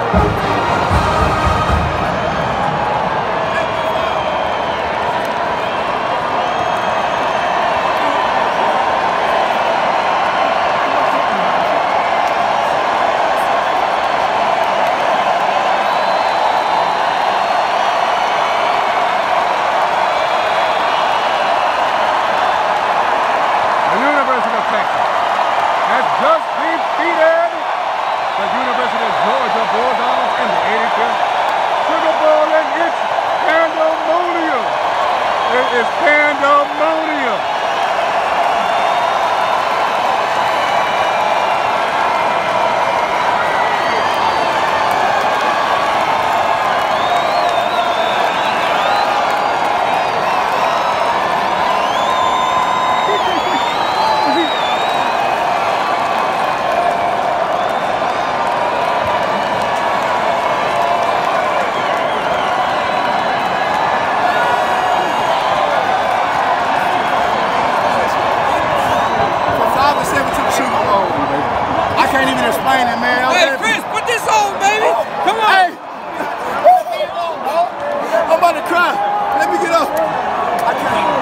It's pandemonium. I can't even explain it, man. Hey, Chris, put this on, baby. Come on. Hey. I'm about to cry. Let me get up. I can't.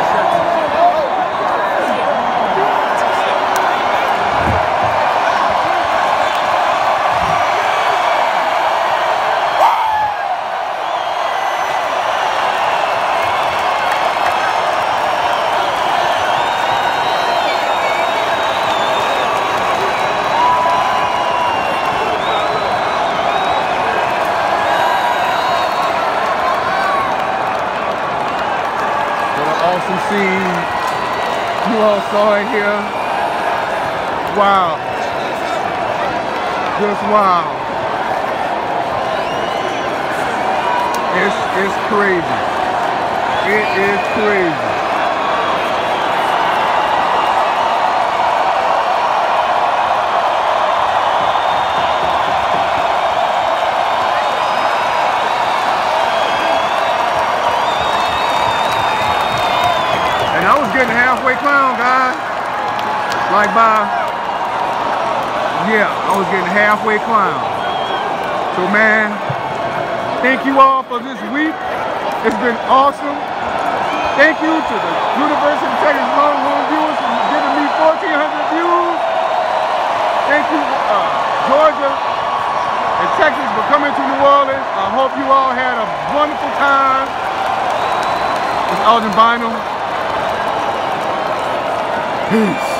Awesome scene. You all saw it here. Wow. Just wow. It's crazy. It is crazy. I was getting halfway clown, guys. Like I was getting halfway clown. So man, thank you all for this week. It's been awesome. Thank you to the University of Texas Longhorn viewers for giving me 1,400 views. Thank you, Georgia and Texas for coming to New Orleans. I hope you all had a wonderful time. It's Alden Bynum. Peace.